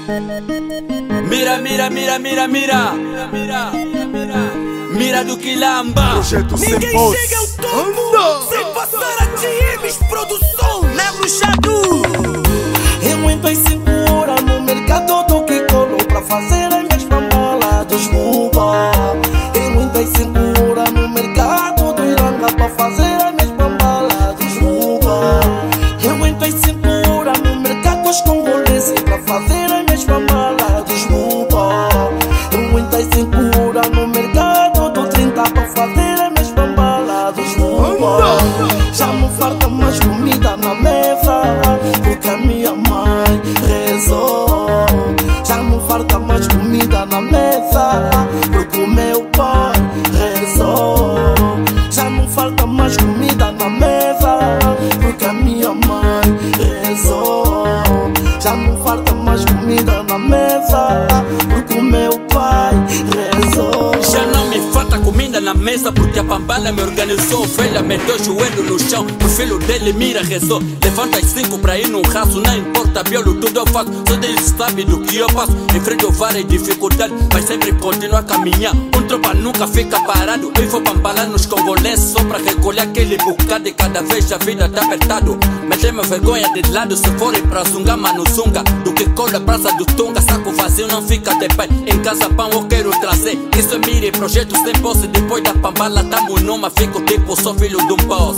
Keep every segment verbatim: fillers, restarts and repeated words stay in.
Mira, mira, mira, mira, mira. Mira, mira. Mira do Quilamba. Projeto Ninguém sem voz. chega ao topo sem passar a G Ms Produção. Não é bruxado. Eu entrei segura no mercado do que colo pra fazer as minhas baladas Cuba. Eu entrei segura no mercado do Iranga pra fazer as minhas baladas Cuba. Eu entrei segura no mercado dos congoleses pra fazer as minhas baladas Cuba. Eu entrei segura no mercado do trinta pra fazer as minhas baladas Cuba. Já não falta mais comida na mesa porque a minha mãe rezou. Já não falta mais comida na mesa porque o meu pai rezou. Já não falta mais comida na mesa porque a minha mãe rezou. Já não falta mais comida na mesa porque o meu pai rezou. Já não me falta comida na mesa porque a Pambala me organizou. Velha meteu o joelho no chão, o filho dele mira, rezou. Levanta as cinco pra ir num raço, não importa, biolo, tudo eu faço. Só Deus sabe do que eu passo. Enfrento várias dificuldades, mas sempre continuo a caminhar. Um tropa nunca fica parado. Eu vou Pambala nos congolenses só pra recolher aquele bocado. E cada vez a vida tá apertado. Mas é minha vergonha de lado, se forem pra zunga, mano zunga. Do que cola, praça do Tunga, saco vazio não fica de pé. Em casa pão eu quero trazer. Isso é mire, projeto sem posse. Depois da Pambala tamo numa, fico tipo sou filho de um boss.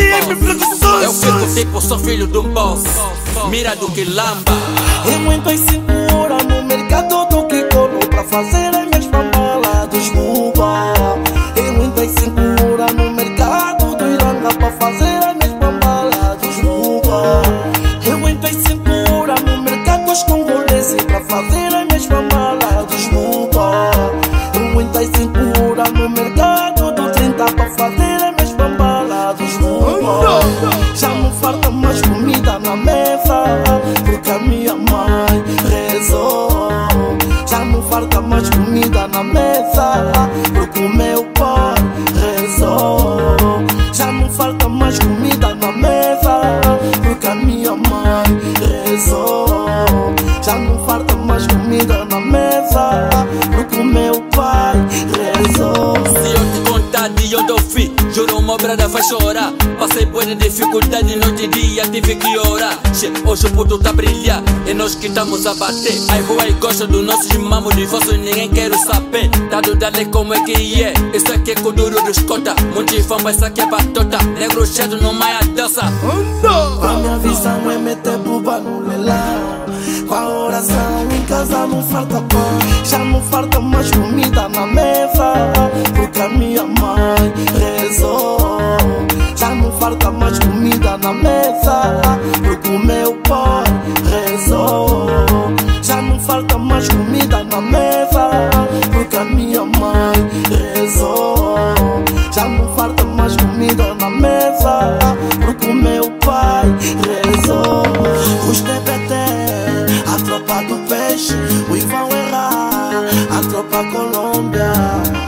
Eu fico tipo sou filho de um boss. Mira do Quilamba. Eu entrei segura no mercado do que colo pra fazer as minhas baladas Cuba. Eu entrei segura no mercado do Iranga pra fazer as minhas baladas Cuba. Eu entrei segura no mercado dos congoleses pra fazer as minhas baladas Cuba. Eu entrei segura no mercado do trinta pra fazer as minhas baladas Cuba. Já não falta mais comida na mesa porque a minha mãe rezou. Já não falta mais comida na mesa porque o meu pai rezou. Já não falta mais comida na mesa porque a minha mãe rezou. Já não falta mais comida na mesa porque o meu pai rezou. Se eu te contar de onde eu fui, juro uma brada vai chorar. Passei por dificuldade, noite e dia tive que orar. Che, hoje o puto tá a brilhar, é nós que estamos a bater. Ai rua e gosta do nosso mamo de vossos, ninguém quer saber. Dado dale como é que é, isso aqui é com duro dos cota. Monte fama, isso aqui é batota. Negro cheio no maia dança. A minha visão é meter buba no leilão. Com a oração em casa não falta pão. Já não falta mais comida na mesa porque a minha mãe rezou. Já não falta mais comida na mesa porque o meu pai rezou. Já não falta mais comida na mesa porque a minha mãe rezou. Já não falta mais comida na mesa porque o meu pai rezou. Os T B T, a tropa do peixe, o Ivan errar, a tropa Colômbia.